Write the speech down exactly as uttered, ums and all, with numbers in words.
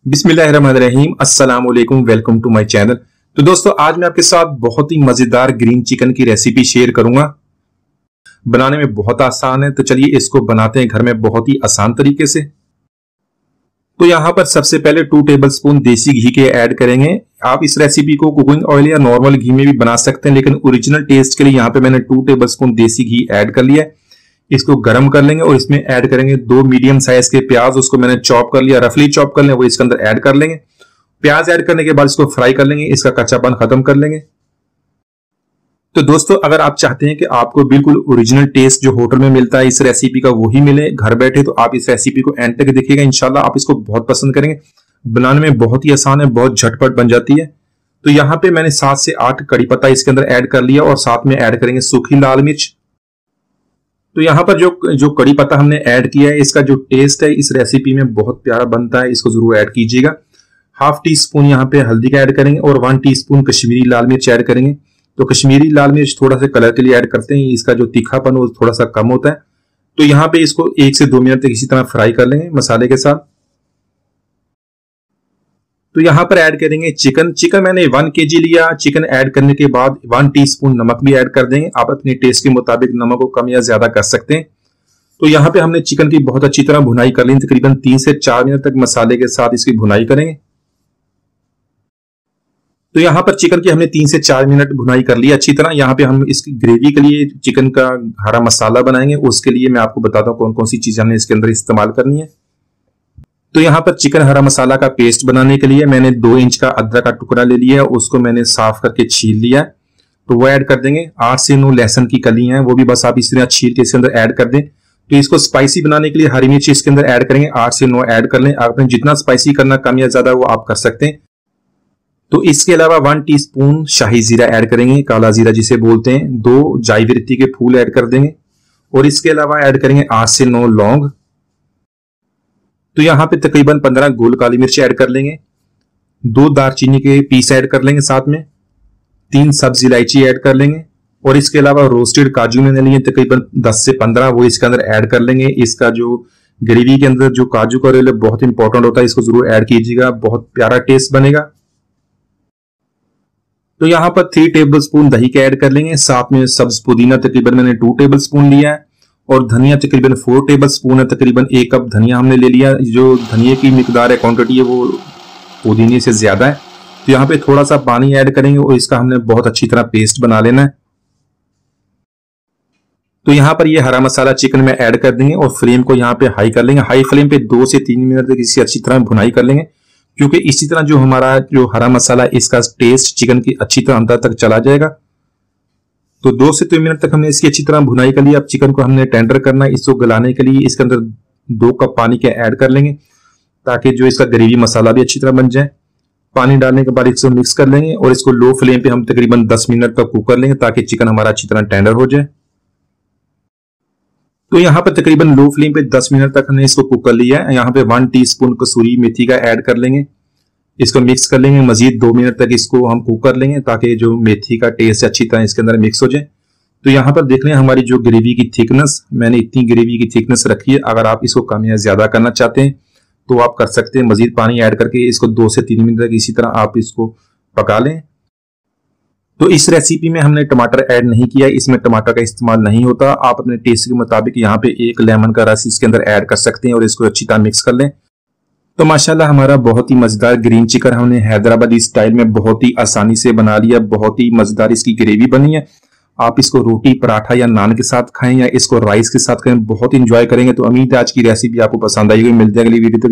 बिस्मिल्लाहिर्रहमानिर्रहीम, अस्सलाम वालेकुम, वेलकम टू माय चैनल। तो दोस्तों, आज मैं आपके साथ बहुत ही मजेदार ग्रीन चिकन की रेसिपी शेयर करूंगा। बनाने में बहुत आसान है, तो चलिए इसको बनाते हैं घर में बहुत ही आसान तरीके से। तो यहाँ पर सबसे पहले टू टेबलस्पून देसी घी के ऐड करेंगे। आप इस रेसिपी को कुकिंग ऑयल या नॉर्मल घी में भी बना सकते हैं, लेकिन ओरिजिनल टेस्ट के लिए यहाँ पे मैंने टू टेबलस्पून देसी घी ऐड कर लिया है। इसको गर्म कर लेंगे और इसमें ऐड करेंगे दो मीडियम साइज के प्याज। उसको मैंने चॉप कर लिया, रफली चॉप कर लें, वो इसके अंदर ऐड कर लेंगे। प्याज ऐड करने के बाद इसको फ्राई कर लेंगे, इसका कच्चापन खत्म कर लेंगे। तो दोस्तों, अगर आप चाहते हैं कि आपको बिल्कुल ओरिजिनल टेस्ट जो होटल में मिलता है इस रेसिपी का वही मिले घर बैठे, तो आप इस रेसिपी को एंड तक देखिएगा। इंशाल्लाह आप इसको बहुत पसंद करेंगे। बनाने में बहुत ही आसान है, बहुत झटपट बन जाती है। तो यहाँ पे मैंने सात से आठ कड़ी पत्ता इसके अंदर ऐड कर लिया और साथ में ऐड करेंगे सूखी लाल मिर्च। तो यहाँ पर जो जो कड़ी पत्ता हमने ऐड किया है, इसका जो टेस्ट है इस रेसिपी में बहुत प्यारा बनता है, इसको जरूर ऐड कीजिएगा। हाफ टी स्पून यहाँ पे हल्दी का ऐड करेंगे और वन टीस्पून कश्मीरी लाल मिर्च ऐड करेंगे। तो कश्मीरी लाल मिर्च थोड़ा सा कलर के लिए ऐड करते हैं, इसका जो तीखापन वो थोड़ा सा कम होता है। तो यहाँ पे इसको एक से दो मिनट तक इसी तरह फ्राई कर लेंगे मसाले के साथ। तो यहाँ पर ऐड करेंगे चिकन। चिकन मैंने वन केजी लिया। चिकन ऐड करने के बाद वन टीस्पून नमक भी ऐड कर देंगे। आप अपने टेस्ट के मुताबिक नमक को कम या ज्यादा कर सकते हैं। तो यहाँ पे हमने चिकन की बहुत अच्छी तरह भुनाई कर ली, तकरीबन तीन से चार मिनट तक मसाले के साथ इसकी भुनाई करेंगे। तो यहाँ पर चिकन की हमने तीन से चार मिनट भुनाई कर ली अच्छी तरह। यहाँ पे हम इसकी ग्रेवी के लिए चिकन का हरा मसाला बनाएंगे। उसके लिए मैं आपको बताता हूँ कौन कौन सी चीजें हमने इसके अंदर इस्तेमाल करनी है। तो यहाँ पर चिकन हरा मसाला का पेस्ट बनाने के लिए मैंने दो इंच का अदरक का टुकड़ा ले लिया है, उसको मैंने साफ करके छील लिया है। तो वो ऐड कर देंगे। आठ से नौ लहसुन की कलियां हैं, वो भी बस आप इस तरह छील के इसके अंदर ऐड कर दें। तो इसको स्पाइसी बनाने के लिए हरी मिर्च इसके अंदर ऐड करेंगे, आठ से नौ ऐड कर लें। आपने जितना स्पाइसी करना कम या ज्यादा वो आप कर सकते हैं। तो इसके अलावा वन टीस्पून शाही जीरा ऐड करेंगे, काला जीरा जिसे बोलते हैं। दो जायवित्री के फूल ऐड कर देंगे और इसके अलावा ऐड करेंगे आठ से नौ लौंग। तो यहाँ पे तकरीबन पंद्रह गोल काली मिर्च ऐड कर लेंगे। दो दालचीनी के पीस ऐड कर लेंगे साथ में। तीन सब्ज इलायची ऐड कर लेंगे और इसके अलावा रोस्टेड काजू मैंने लिए तकरीबन दस से पंद्रह, वो इसके अंदर ऐड कर लेंगे। इसका जो ग्रेवी के अंदर जो काजू का रोल है बहुत इंपॉर्टेंट होता है, इसको जरूर ऐड कीजिएगा, बहुत प्यारा टेस्ट बनेगा। तो यहाँ पर थ्री टेबल स्पून दही के ऐड कर लेंगे। साथ में सब्ज पुदीना तकरीबन मैंने टू टेबल स्पून लिया है और धनिया तकरीबन फोर टेबल स्पून है, तकरीबन एक कप धनिया हमने ले लिया। जो धनिया की मिकदार है, क्वांटिटी है, वो पुदीने से ज्यादा है। तो यहाँ पे थोड़ा सा पानी ऐड करेंगे और इसका हमने बहुत अच्छी तरह पेस्ट बना लेना है। तो यहाँ पर ये हरा मसाला चिकन में ऐड कर देंगे और फ्लेम को यहाँ पे हाई कर लेंगे। हाई फ्लेम पे दो से तीन मिनट तक इसे अच्छी तरह भुनाई कर लेंगे, क्योंकि इसी तरह जो हमारा जो हरा मसाला इसका टेस्ट चिकन की अच्छी तरह अंदर तक चला जाएगा। तो दो से तीन मिनट तक हमने इसकी अच्छी तरह भुनाई कर लिया। अब चिकन को हमने टेंडर करना है। इसको गलाने के लिए इसके अंदर दो कप पानी के ऐड कर लेंगे, ताकि जो इसका ग्रेवी मसाला भी अच्छी तरह बन जाए। पानी डालने के बाद इसको मिक्स कर लेंगे और इसको लो फ्लेम पे हम तकरीबन दस मिनट तक कुक कर लेंगे, ताकि चिकन हमारा अच्छी तरह टेंडर हो जाए। तो यहाँ पर तकरीबन लो फ्लेम पे दस मिनट तक हमने इसको कुक कर लिया है। यहाँ पे वन टीस्पून कसूरी मेथी का ऐड कर लेंगे, इसको मिक्स कर लेंगे। मजीद दो मिनट तक इसको हम कुक कर लेंगे, ताकि जो मेथी का टेस्ट अच्छी तरह इसके अंदर मिक्स हो जाए। तो यहाँ पर देख लें हमारी जो ग्रेवी की थिकनेस, मैंने इतनी ग्रेवी की थिकनेस रखी है। अगर आप इसको कम या ज्यादा करना चाहते हैं तो आप कर सकते हैं। मजीद पानी ऐड करके इसको दो से तीन मिनट तक इसी तरह आप इसको पका लें। तो इस रेसिपी में हमने टमाटर ऐड नहीं किया, इसमें टमाटर का इस्तेमाल नहीं होता। आप अपने टेस्ट के मुताबिक यहाँ पे एक लेमन का रस इसके अंदर ऐड कर सकते हैं और इसको अच्छी तरह मिक्स कर लें। तो माशाल्लाह हमारा बहुत ही मजेदार ग्रीन चिकन हमने हैदराबादी स्टाइल में बहुत ही आसानी से बना लिया। बहुत ही मजेदार इसकी ग्रेवी बनी है। आप इसको रोटी, पराठा या नान के साथ खाएं या इसको राइस के साथ खाएं, बहुत इंजॉय करेंगे। तो उम्मीद है आज की रेसिपी आपको पसंद आई होगी। मिलते हैं अगली वीडियो।